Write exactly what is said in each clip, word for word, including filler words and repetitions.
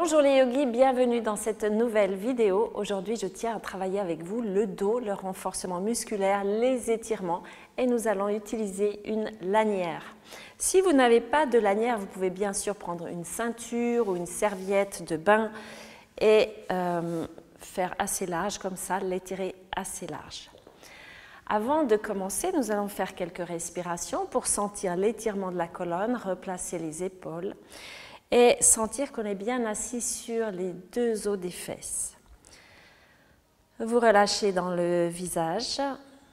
Bonjour les yogis, bienvenue dans cette nouvelle vidéo. Aujourd'hui, je tiens à travailler avec vous le dos, le renforcement musculaire, les étirements et nous allons utiliser une lanière. Si vous n'avez pas de lanière, vous pouvez bien sûr prendre une ceinture ou une serviette de bain et euh, faire assez large comme ça, l'étirer assez large. Avant de commencer, nous allons faire quelques respirations pour sentir l'étirement de la colonne, replacer les épaules et sentir qu'on est bien assis sur les deux os des fesses. Vous relâchez dans le visage.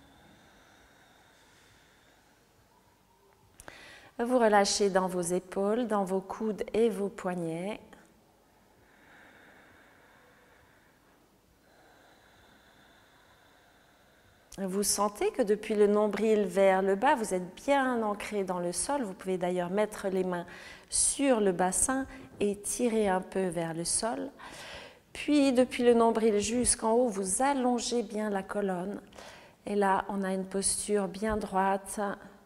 Vous relâchez dans vos épaules, dans vos coudes et vos poignets. Vous sentez que depuis le nombril vers le bas, vous êtes bien ancré dans le sol. Vous pouvez d'ailleurs mettre les mains sur le bassin et tirer un peu vers le sol. Puis, depuis le nombril jusqu'en haut, vous allongez bien la colonne. Et là, on a une posture bien droite,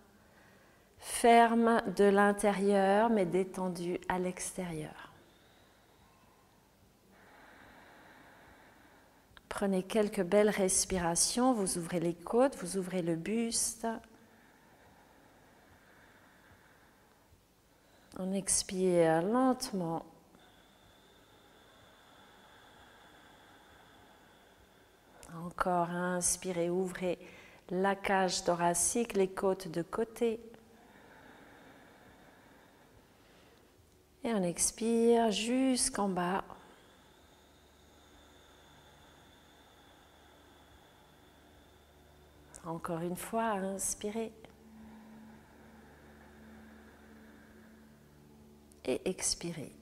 ferme de l'intérieur, mais détendue à l'extérieur. Prenez quelques belles respirations, vous ouvrez les côtes, vous ouvrez le buste. On expire lentement. Encore, inspirez, ouvrez la cage thoracique, les côtes de côté. Et on expire jusqu'en bas. Encore une fois, inspirez. Et expirez.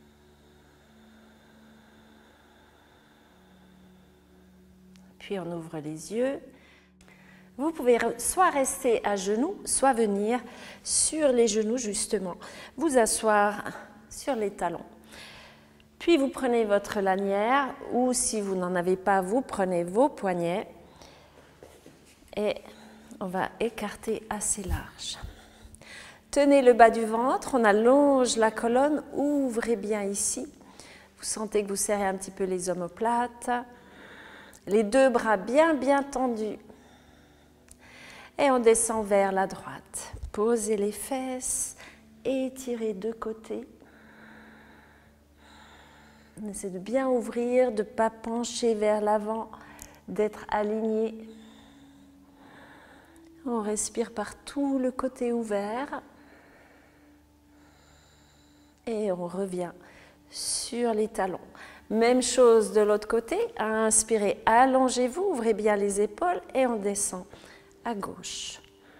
Puis on ouvre les yeux. Vous pouvez soit rester à genoux, soit venir sur les genoux justement. Vous asseoir sur les talons. Puis vous prenez votre lanière ou si vous n'en avez pas, vous prenez vos poignets. Et on va écarter assez large. Tenez le bas du ventre, on allonge la colonne, ouvrez bien ici. Vous sentez que vous serrez un petit peu les omoplates. Les deux bras bien bien tendus. Et on descend vers la droite. Posez les fesses, étirez de côté. On essaie de bien ouvrir, de ne pas pencher vers l'avant, d'être aligné. On respire par tout le côté ouvert et on revient sur les talons. Même chose de l'autre côté, inspirez, allongez-vous, ouvrez bien les épaules et on descend à gauche.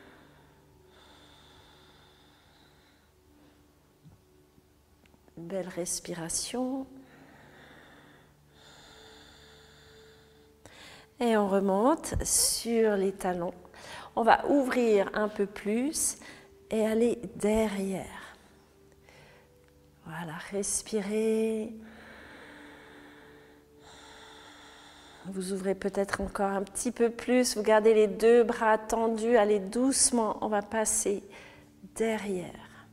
Belle respiration. Et on remonte sur les talons. On va ouvrir un peu plus et aller derrière. Voilà, respirez. Vous ouvrez peut-être encore un petit peu plus. Vous gardez les deux bras tendus. Allez doucement, on va passer derrière.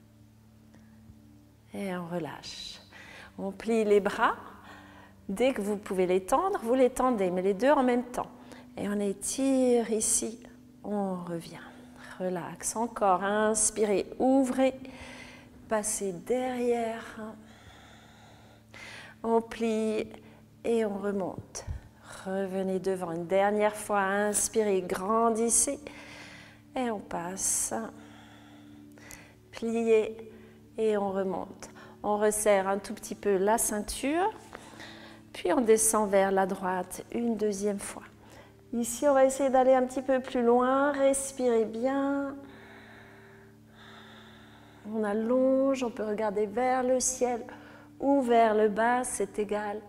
Et on relâche. On plie les bras. Dès que vous pouvez les tendre, vous les tendez, mais les deux en même temps. Et on étire ici. On revient, relax, encore, inspirez, ouvrez, passez derrière, on plie et on remonte. Revenez devant une dernière fois, inspirez, grandissez et on passe, pliez et on remonte. On resserre un tout petit peu la ceinture, puis on descend vers la droite une deuxième fois. Ici, on va essayer d'aller un petit peu plus loin. Respirez bien. On allonge, on peut regarder vers le ciel ou vers le bas, c'est égal.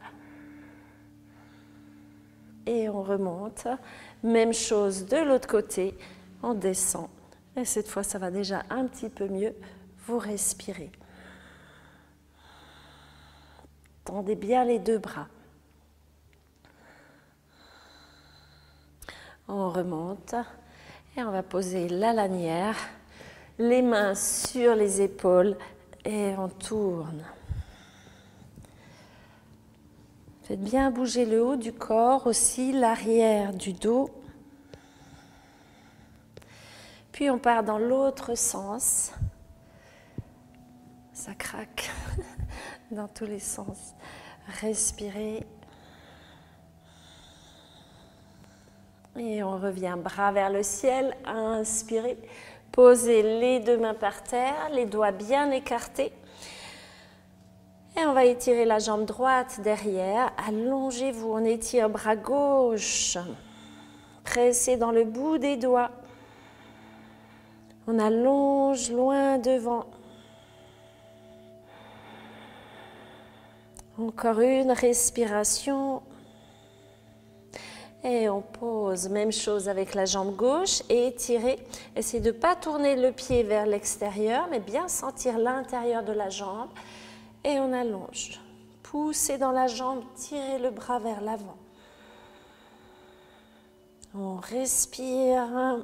Et on remonte. Même chose de l'autre côté. On descend. Et cette fois, ça va déjà un petit peu mieux. Vous respirez. Tendez bien les deux bras. On remonte et on va poser la lanière, les mains sur les épaules et on tourne. Faites bien bouger le haut du corps, aussi l'arrière du dos. Puis on part dans l'autre sens. Ça craque dans tous les sens. Respirez. Et on revient bras vers le ciel. Inspirez. Posez les deux mains par terre, les doigts bien écartés. Et on va étirer la jambe droite derrière. Allongez-vous. On étire bras gauche. Pressez dans le bout des doigts. On allonge loin devant. Encore une respiration. Et on pose. Même chose avec la jambe gauche. Et étirez. Essayez de ne pas tourner le pied vers l'extérieur, mais bien sentir l'intérieur de la jambe. Et on allonge. Poussez dans la jambe, tirez le bras vers l'avant. On respire.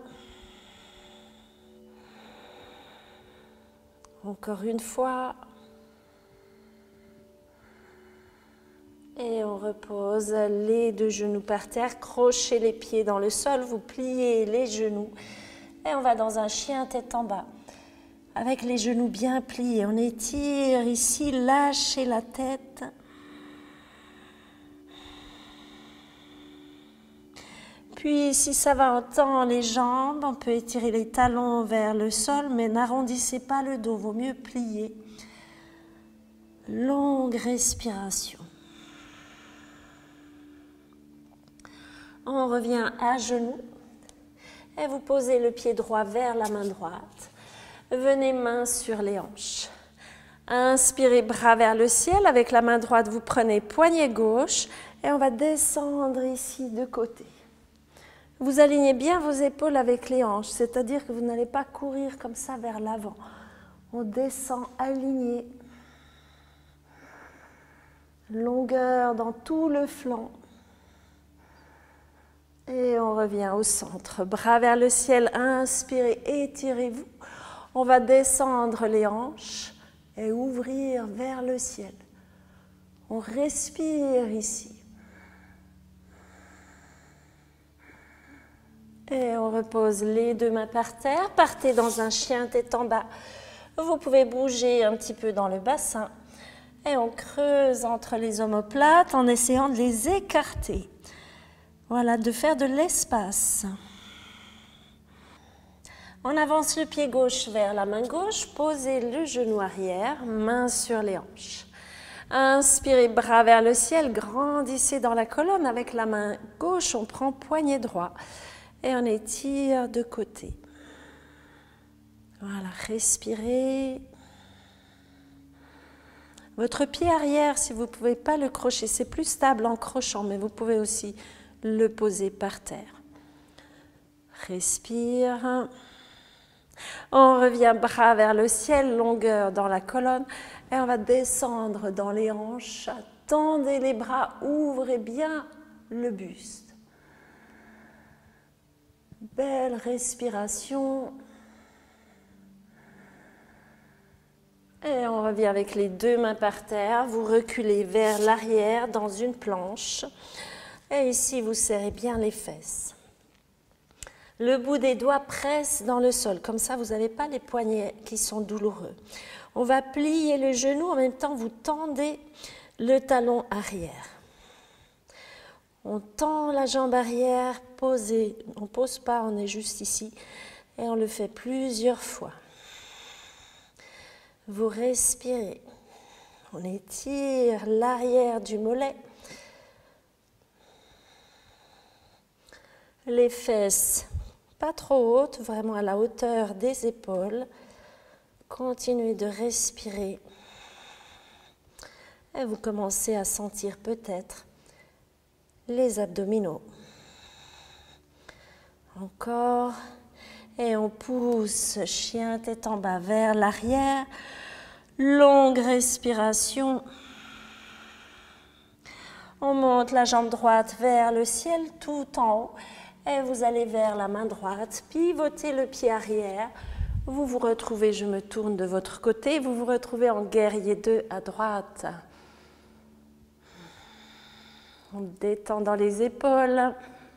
Encore une fois. Et on repose les deux genoux par terre. Crochez les pieds dans le sol. Vous pliez les genoux. Et on va dans un chien tête en bas. Avec les genoux bien pliés. On étire ici. Lâchez la tête. Puis, si ça va en temps, les jambes, on peut étirer les talons vers le sol, mais n'arrondissez pas le dos, vaut mieux plier. Longue respiration. On revient à genoux et vous posez le pied droit vers la main droite. Venez main sur les hanches. Inspirez, bras vers le ciel. Avec la main droite, vous prenez poignet gauche et on va descendre ici de côté. Vous alignez bien vos épaules avec les hanches, c'est-à-dire que vous n'allez pas courir comme ça vers l'avant. On descend aligné. Longueur dans tout le flanc. Et on revient au centre. Bras vers le ciel, inspirez, étirez-vous. On va descendre les hanches et ouvrir vers le ciel. On respire ici. Et on repose les deux mains par terre. Partez dans un chien tête en bas. Vous pouvez bouger un petit peu dans le bassin. Et on creuse entre les omoplates en essayant de les écarter. Voilà, de faire de l'espace. On avance le pied gauche vers la main gauche. Posez le genou arrière, main sur les hanches. Inspirez, bras vers le ciel. Grandissez dans la colonne. Avec la main gauche, on prend poignet droit. Et on étire de côté. Voilà, respirez. Votre pied arrière, si vous ne pouvez pas le crocher, c'est plus stable en crochant, mais vous pouvez aussi le poser par terre. Respire. On revient bras vers le ciel, longueur dans la colonne. Et on va descendre dans les hanches. Tendez les bras, ouvrez bien le buste. Belle respiration. Et on revient avec les deux mains par terre. Vous reculez vers l'arrière dans une planche. Et ici, vous serrez bien les fesses. Le bout des doigts presse dans le sol. Comme ça, vous n'avez pas les poignets qui sont douloureux. On va plier le genou. En même temps, vous tendez le talon arrière. On tend la jambe arrière, posez. On ne pose pas, on est juste ici. Et on le fait plusieurs fois. Vous respirez. On étire l'arrière du mollet. Les fesses, pas trop hautes, vraiment à la hauteur des épaules. Continuez de respirer. Et vous commencez à sentir peut-être les abdominaux. Encore. Et on pousse, chien tête en bas vers l'arrière. Longue respiration. On monte la jambe droite vers le ciel tout en haut. Et vous allez vers la main droite. Pivotez le pied arrière. Vous vous retrouvez, je me tourne de votre côté. Vous vous retrouvez en guerrier deux à droite. On détend dans les épaules.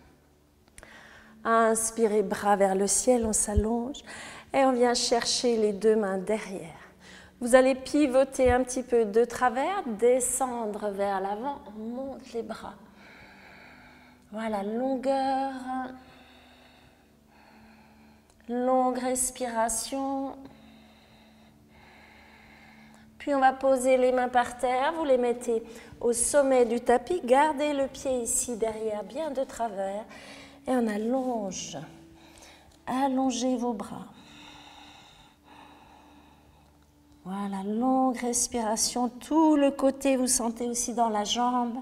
Inspirez, bras vers le ciel, on s'allonge. Et on vient chercher les deux mains derrière. Vous allez pivoter un petit peu de travers, descendre vers l'avant, on monte les bras. Voilà, longueur. Longue respiration. Puis on va poser les mains par terre, vous les mettez au sommet du tapis, gardez le pied ici derrière, bien de travers, et on allonge. Allongez vos bras. Voilà, longue respiration, tout le côté, vous sentez aussi dans la jambe.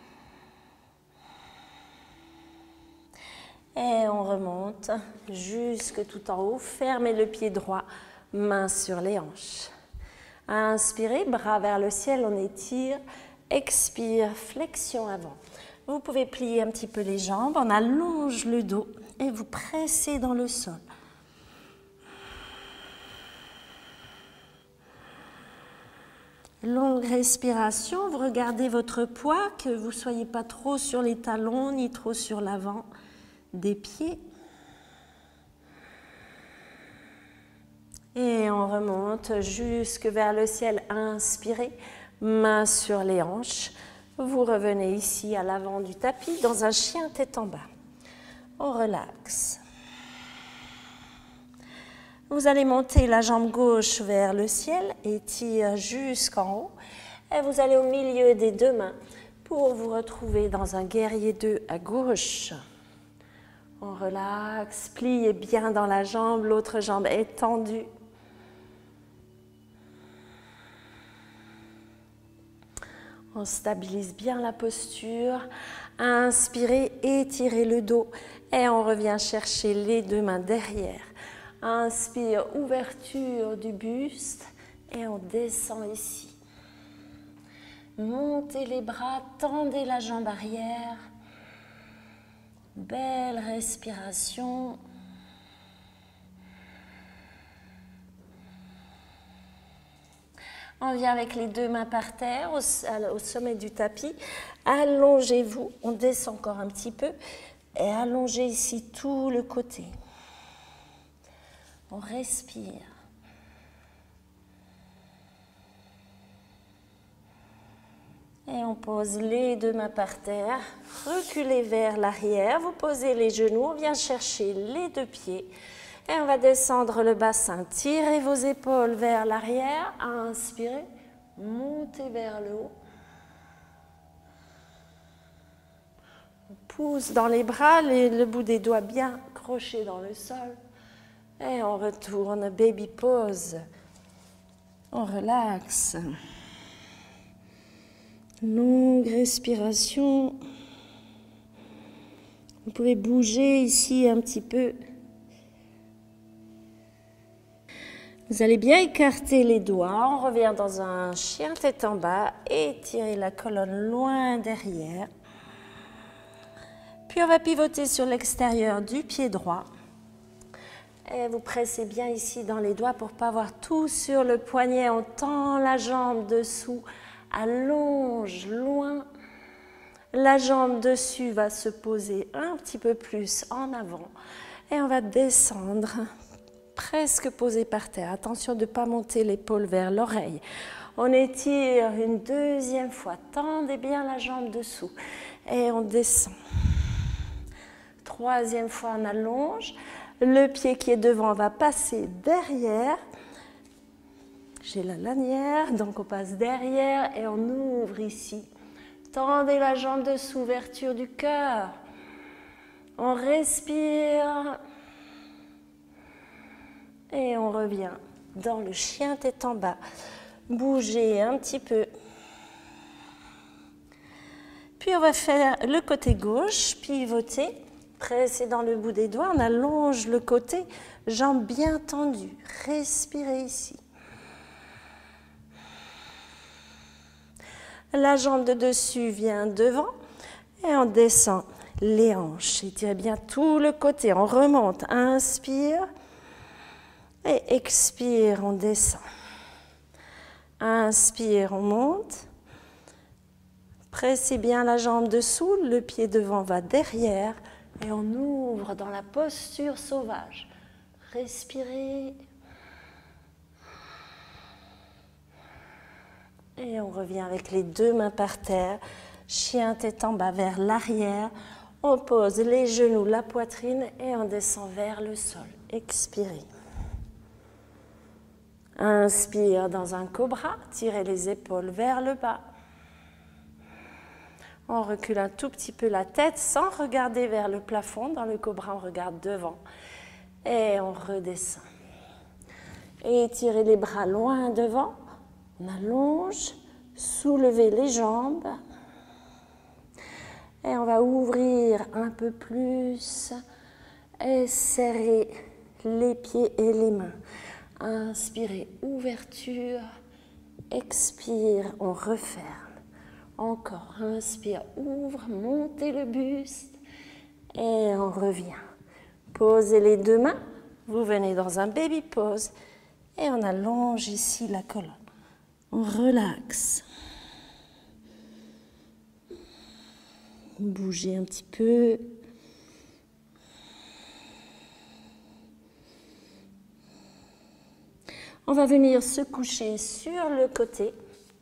Et on remonte jusque tout en haut, fermez le pied droit, main sur les hanches. Inspirez, bras vers le ciel, on étire. Expire, flexion avant. Vous pouvez plier un petit peu les jambes, on allonge le dos et vous pressez dans le sol. Longue respiration, vous regardez votre poids, que vous ne soyez pas trop sur les talons ni trop sur l'avant des pieds. Et on remonte jusque vers le ciel, inspirez, main sur les hanches. Vous revenez ici à l'avant du tapis dans un chien tête en bas. On relaxe. Vous allez monter la jambe gauche vers le ciel, étire jusqu'en haut. Et vous allez au milieu des deux mains pour vous retrouver dans un guerrier deux à gauche. On relaxe, pliez bien dans la jambe, l'autre jambe est tendue. On stabilise bien la posture. Inspirez, étirez le dos et on revient chercher les deux mains derrière. Inspire, ouverture du buste et on descend ici. Montez les bras, tendez la jambe arrière. Belle respiration. On vient avec les deux mains par terre, au, au sommet du tapis. Allongez-vous, on descend encore un petit peu. Et allongez ici tout le côté. On respire. Et on pose les deux mains par terre. Reculez vers l'arrière, vous posez les genoux, on vient chercher les deux pieds. Et on va descendre le bassin. Tirez vos épaules vers l'arrière. Inspirez. Montez vers le haut. On pousse dans les bras, les, le bout des doigts bien crochés dans le sol. Et on retourne. Baby pose. On relaxe. Longue respiration. Vous pouvez bouger ici un petit peu. Vous allez bien écarter les doigts, on revient dans un chien tête en bas, étirez la colonne loin derrière. Puis on va pivoter sur l'extérieur du pied droit. Et vous pressez bien ici dans les doigts pour ne pas avoir tout sur le poignet. On tend la jambe dessous, allonge loin. La jambe dessus va se poser un petit peu plus en avant. Et on va descendre. Presque posé par terre. Attention de ne pas monter l'épaule vers l'oreille. On étire une deuxième fois. Tendez bien la jambe dessous. Et on descend. Troisième fois, on allonge. Le pied qui est devant va passer derrière. J'ai la lanière, donc on passe derrière et on ouvre ici. Tendez la jambe dessous, ouverture du cœur. On respire. Et on revient dans le chien tête en bas. Bougez un petit peu. Puis on va faire le côté gauche, pivoter, presser dans le bout des doigts. On allonge le côté, jambes bien tendues. Respirez ici. La jambe de dessus vient devant et on descend les hanches. Étirez bien tout le côté. On remonte. Inspire. Et expire, on descend. Inspire, on monte. Pressez bien la jambe dessous, le pied devant va derrière et on ouvre dans la posture sauvage. Respirez. Et on revient avec les deux mains par terre, chien tête en bas vers l'arrière. On pose les genoux, la poitrine et on descend vers le sol. Expirez. Inspire dans un cobra, tirez les épaules vers le bas. On recule un tout petit peu la tête sans regarder vers le plafond. Dans le cobra, on regarde devant et on redescend. Étirez les bras loin devant. On allonge, soulevez les jambes. Et on va ouvrir un peu plus et serrer les pieds et les mains. Inspirez, ouverture. Expire, on referme. Encore, inspire, ouvre, montez le buste et on revient. Posez les deux mains, vous venez dans un baby pose et on allonge ici la colonne. On relaxe. Bougez un petit peu. On va venir se coucher sur le côté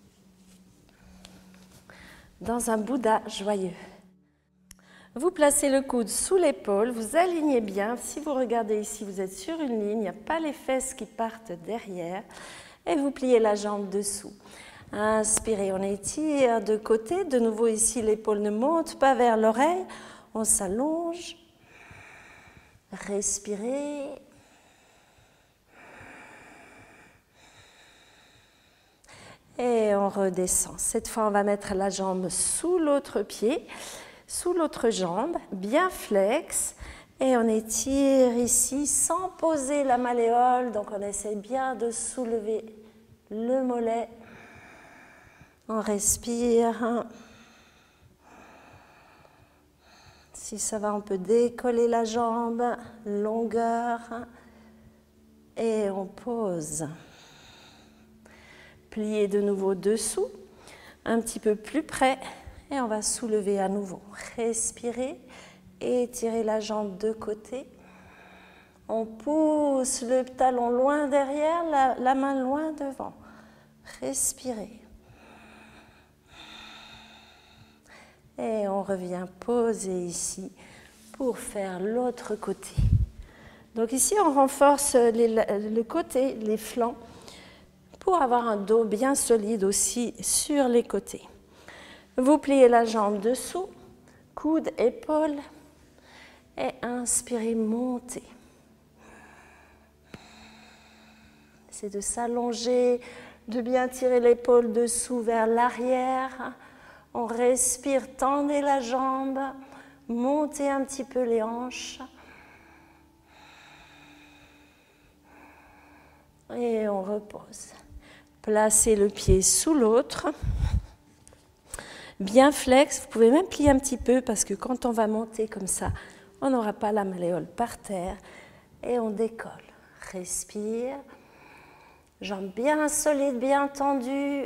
dans un Bouddha joyeux. Vous placez le coude sous l'épaule, vous alignez bien. Si vous regardez ici, vous êtes sur une ligne, il n'y a pas les fesses qui partent derrière. Et vous pliez la jambe dessous. Inspirez, on étire de côté. De nouveau ici, l'épaule ne monte pas vers l'oreille. On s'allonge. Respirez. Et on redescend. Cette fois, on va mettre la jambe sous l'autre pied, sous l'autre jambe, bien flex. Et on étire ici sans poser la malléole. Donc, on essaie bien de soulever le mollet. On respire. Si ça va, on peut décoller la jambe, longueur. Et on pose. Pliez de nouveau dessous, un petit peu plus près. Et on va soulever à nouveau. Respirez. Étirez la jambe de côté. On pousse le talon loin derrière, la, la main loin devant. Respirez. Et on revient poser ici pour faire l'autre côté. Donc ici, on renforce les, le côté, les flancs, pour avoir un dos bien solide aussi sur les côtés. Vous pliez la jambe dessous, coude, épaule. Et inspirez, montez. C'est de s'allonger, de bien tirer l'épaule dessous vers l'arrière. On respire, tendez la jambe, montez un petit peu les hanches. Et on repose. Placez le pied sous l'autre. Bien flex, vous pouvez même plier un petit peu parce que quand on va monter comme ça, on n'aura pas la malléole par terre et on décolle. Respire. Jambes bien solides, bien tendues.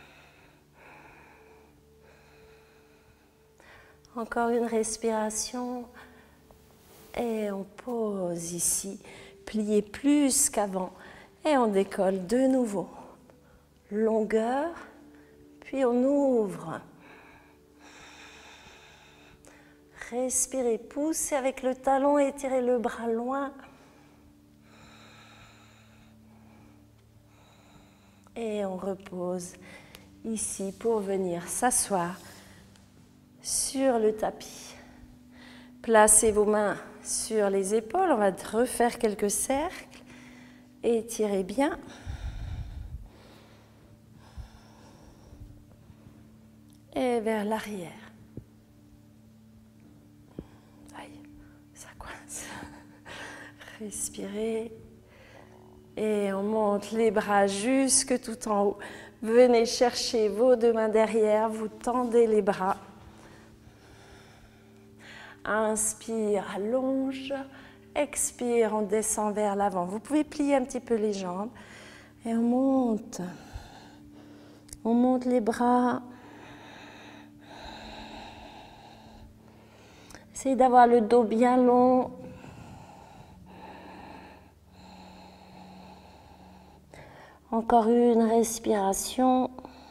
Encore une respiration. Et on pose ici. Pliez plus qu'avant. Et on décolle de nouveau. Longueur. Puis on ouvre. Respirez, poussez avec le talon, étirez le bras loin. Et on repose ici pour venir s'asseoir sur le tapis. Placez vos mains sur les épaules, on va refaire quelques cercles. Étirez bien. Et vers l'arrière. Respirez et on monte les bras jusque tout en haut. Venez chercher vos deux mains derrière, vous tendez les bras. Inspire, allonge. Expire, on descend vers l'avant. Vous pouvez plier un petit peu les jambes et on monte. On monte les bras. Essayez d'avoir le dos bien long. Encore une respiration.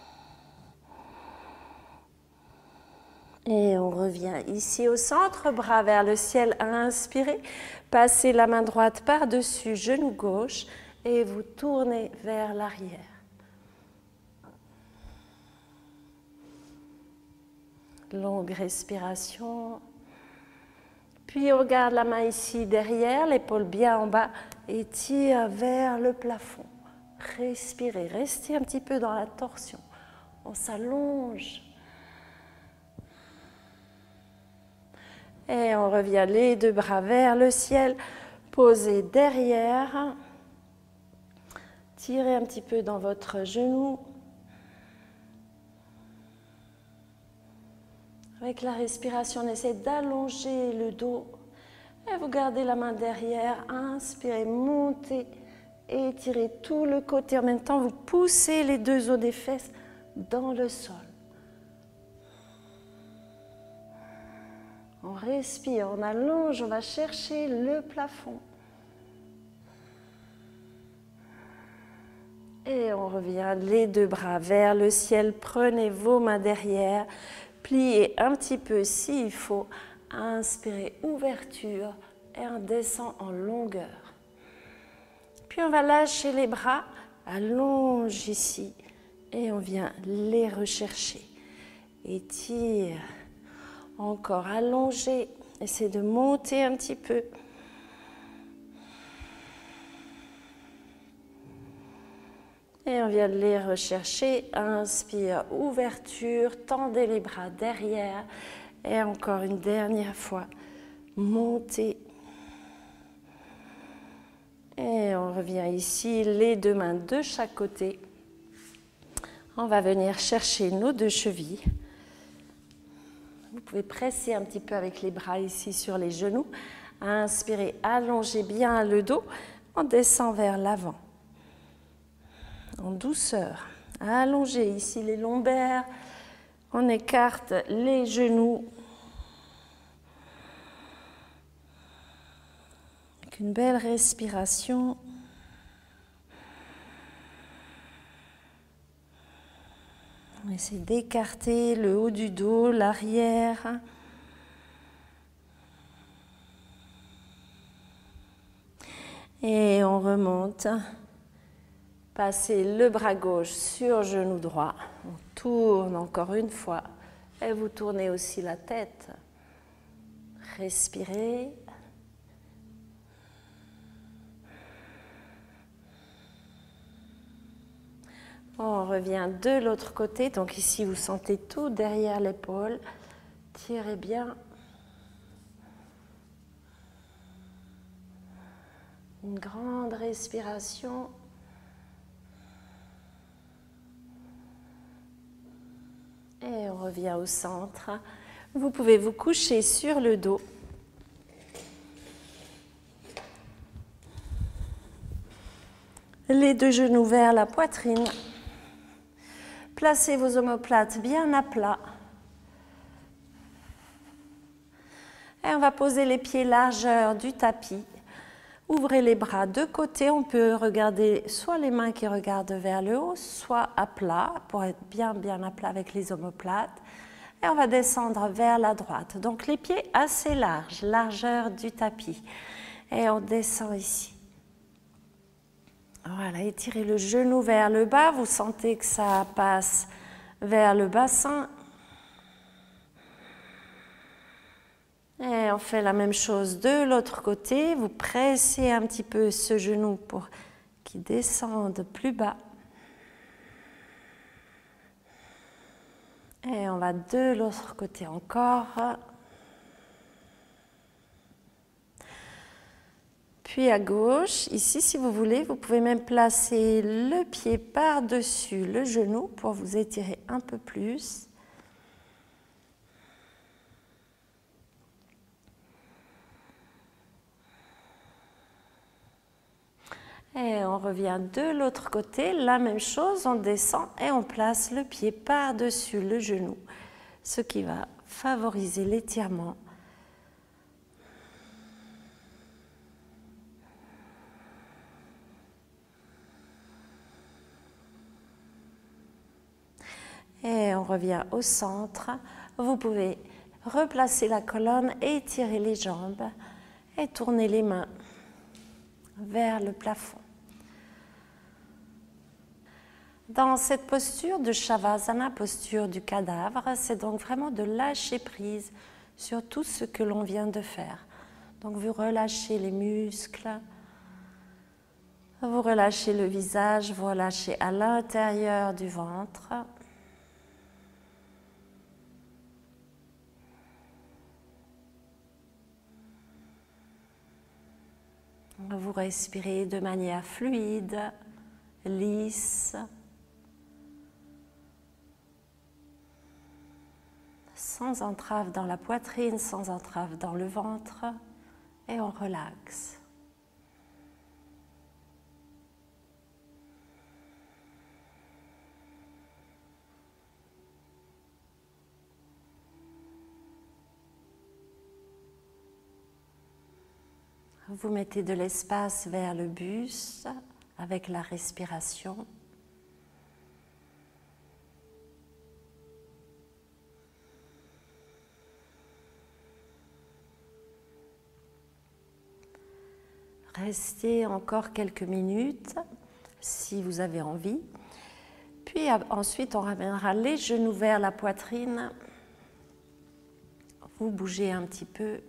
Et on revient ici au centre, bras vers le ciel, inspirez. Passez la main droite par-dessus genou gauche et vous tournez vers l'arrière. Longue respiration. Puis on garde la main ici derrière, l'épaule bien en bas et tire vers le plafond. Respirez, restez un petit peu dans la torsion. On s'allonge. Et on revient les deux bras vers le ciel, posez derrière. Tirez un petit peu dans votre genou. Avec la respiration, on essaie d'allonger le dos. Et vous gardez la main derrière, inspirez, montez, étirez tout le côté. En même temps, vous poussez les deux os des fesses dans le sol. On respire, on allonge, on va chercher le plafond. Et on revient les deux bras vers le ciel. Prenez vos mains derrière. Pliez un petit peu s'il faut. Inspirez, ouverture. Et on descend en longueur. Puis on va lâcher les bras. Allonge ici. Et on vient les rechercher. Étire. Encore allongé, essayez de monter un petit peu. Et on vient de les rechercher. Inspire, ouverture, tendez les bras derrière. Et encore une dernière fois, montez. Et on revient ici, les deux mains de chaque côté. On va venir chercher nos deux chevilles. Vous pouvez presser un petit peu avec les bras ici sur les genoux. Inspirez, allongez bien le dos. On descend vers l'avant. En douceur. Allongez ici les lombaires. On écarte les genoux. Avec une belle respiration. On essaie d'écarter le haut du dos, l'arrière. Et on remonte. Passez le bras gauche sur genou droit. On tourne encore une fois. Et vous tournez aussi la tête. Respirez. On revient de l'autre côté. Donc ici, vous sentez tout derrière l'épaule. Tirez bien. Une grande respiration. Et on revient au centre. Vous pouvez vous coucher sur le dos. Les deux genoux vers la poitrine. Placez vos omoplates bien à plat. Et on va poser les pieds largeur du tapis. Ouvrez les bras de côté. On peut regarder soit les mains qui regardent vers le haut, soit à plat, pour être bien, bien à plat avec les omoplates. Et on va descendre vers la droite. Donc les pieds assez larges, largeur du tapis. Et on descend ici. Voilà, étirez le genou vers le bas. Vous sentez que ça passe vers le bassin. Et on fait la même chose de l'autre côté. Vous pressez un petit peu ce genou pour qu'il descende plus bas. Et on va de l'autre côté encore. Puis à gauche, ici si vous voulez, vous pouvez même placer le pied par-dessus le genou pour vous étirer un peu plus. Et on revient de l'autre côté, la même chose, on descend et on place le pied par-dessus le genou, ce qui va favoriser l'étirement Et on revient au centre. Vous pouvez replacer la colonne, étirer les jambes et tourner les mains vers le plafond. Dans cette posture de Shavasana, posture du cadavre, c'est donc vraiment de lâcher prise sur tout ce que l'on vient de faire. Donc vous relâchez les muscles, vous relâchez le visage, vous relâchez à l'intérieur du ventre. Vous respirez de manière fluide, lisse, sans entrave dans la poitrine, sans entrave dans le ventre, et on relaxe. Vous mettez de l'espace vers le buste avec la respiration. Restez encore quelques minutes si vous avez envie. Puis ensuite, on ramènera les genoux vers la poitrine. Vous bougez un petit peu.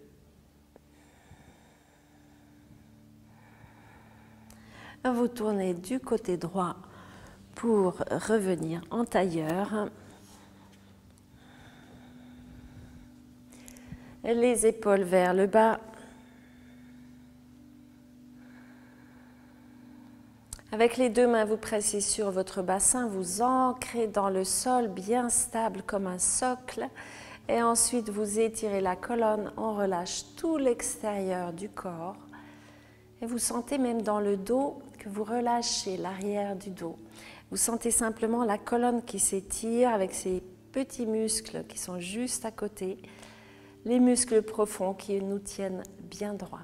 Vous tournez du côté droit pour revenir en tailleur. Les épaules vers le bas. Avec les deux mains, vous pressez sur votre bassin, vous ancrez dans le sol bien stable comme un socle. Et ensuite, vous étirez la colonne, on relâche tout l'extérieur du corps. Et vous sentez même dans le dos que vous relâchez l'arrière du dos. Vous sentez simplement la colonne qui s'étire avec ces petits muscles qui sont juste à côté, les muscles profonds qui nous tiennent bien droits.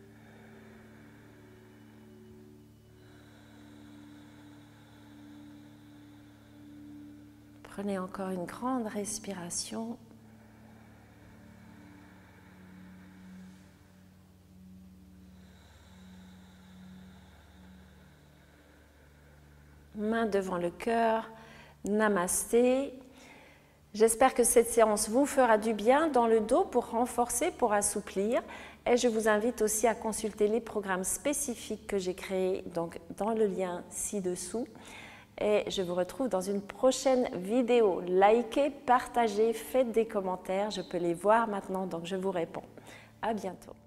Prenez encore une grande respiration. Main devant le cœur, namasté. J'espère que cette séance vous fera du bien dans le dos pour renforcer, pour assouplir. Et je vous invite aussi à consulter les programmes spécifiques que j'ai créés donc dans le lien ci-dessous. Et je vous retrouve dans une prochaine vidéo. Likez, partagez, faites des commentaires. Je peux les voir maintenant, donc je vous réponds. À bientôt.